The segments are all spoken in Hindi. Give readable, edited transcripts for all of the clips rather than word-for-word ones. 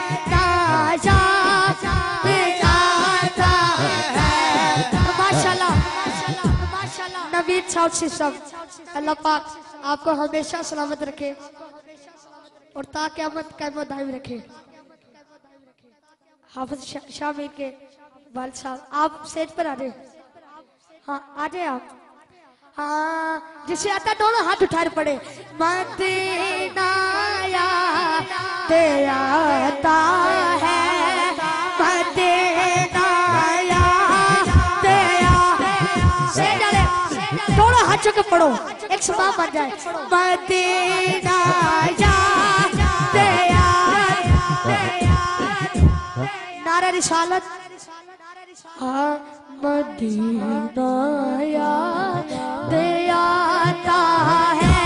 ताजा नवीद साउथ सिस्टम। अल्लाह पाक आपको हमेशा सलामत रखे और ताक़यामत क़यामत दायम रखे। हाफिज शामिर के वालिद साहब आप स्टेज पर आ जाए। हाँ आ जाए आप। हाँ जिसे आता दोनों हाथ उठाए पड़े। मदीना याद आता है, मदीना याद से डाले दोनों हाथ चुके पड़ो एक समा बन जाए। मदीना याद नारा रिसालत। हाँ मदीना याद आता है,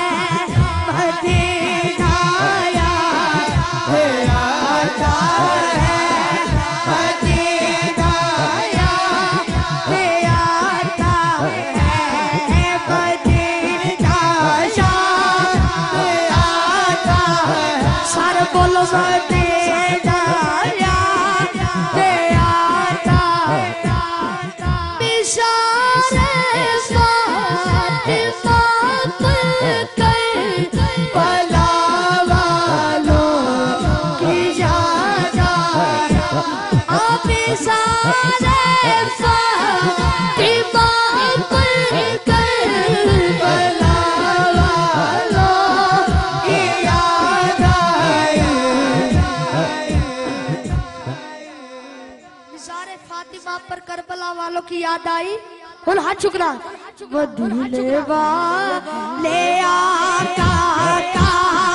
मदीना याद आता है, मदीना याद आता है, मदीना याद आता है। सारे बोलो मदीना पर करबला वालों की याद आई। बोल हाथ चुकना। मदीने वाले आका का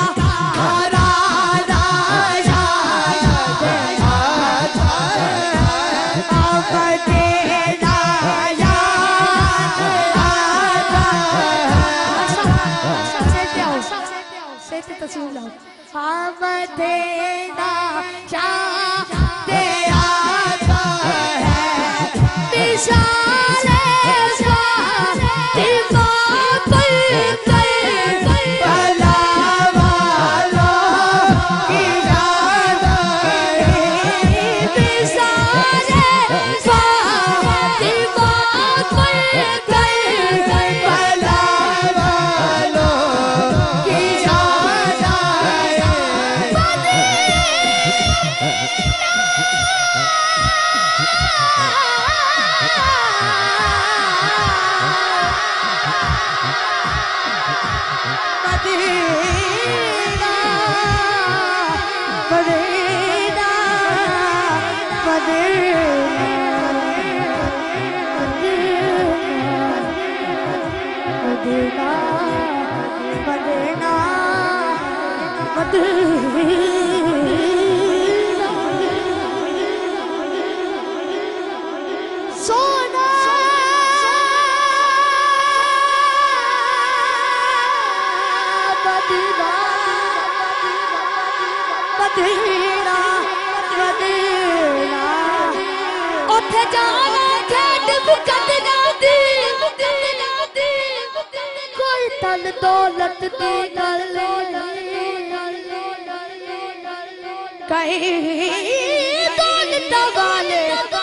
सोना मदीना मदीना मदीना उठे जाना खेड मुकदना दी कोई तन दौलत दी गल कहीं दौलत वाले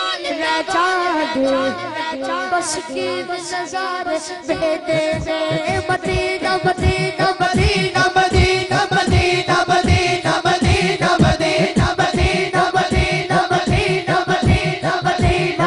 बस की नज़ार बेदे Medina Medina Medina Medina Medina Medina Medina Medina Medina Medina Medina Medina Medina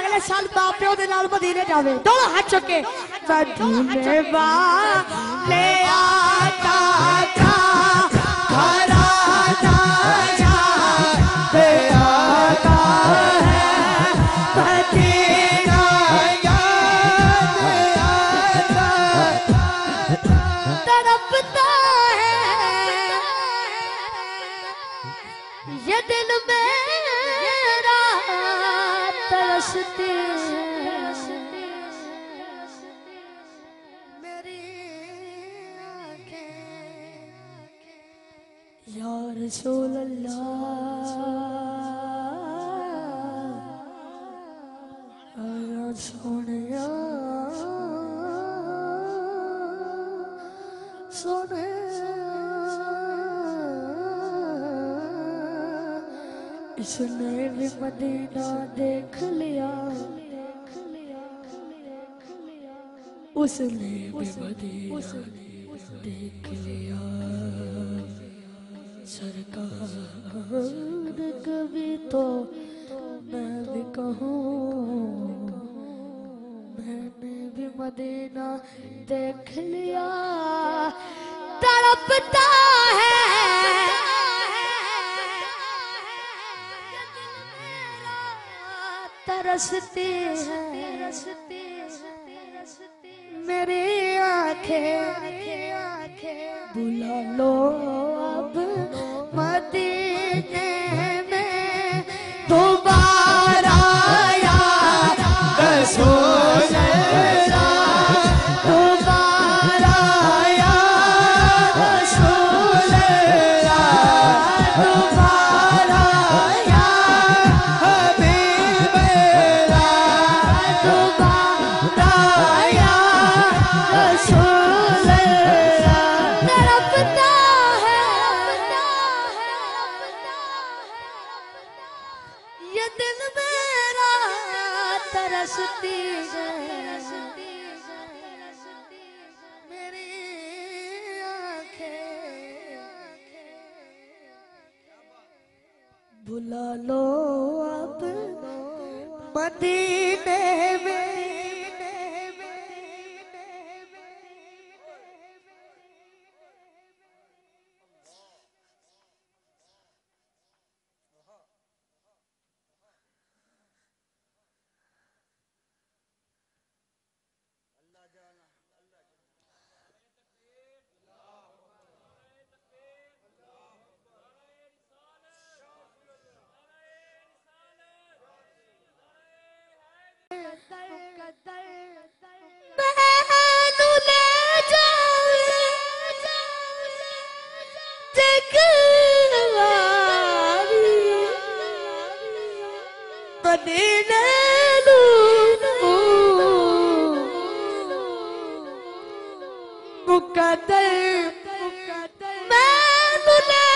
अगले साल मां प्यो दे नाल मदीने जावे दोनों हाथ चुके मदीने वाले आता था घराना याद आता है मदीना याद आता तड़पता है ये दिल मेरा तरसती मेरी आंखें या रसूल अल्लाह या सोनिया सोने इसने भी मदीना देख लिया उसने भी मदीना देख लिया सरकार कभी तो मैं भी कहूँ मैंने भी मदीना देख लिया तड़पता है तरसती है मेरी आंखें बुला लो अब मदीने में दोबारा यार रसूल अल्लाह दोबारा यार रसूल अल्लाह दोबारा यार हबीब अल्लाह दोबारा यार रसूल अल्लाह तड़पता है ये दिल मेरा तरसती है मेरी आंखें बुला लो अब मदीने में मैनू ले जाओ जगवारी मदीने मुकद्दर मैनू ले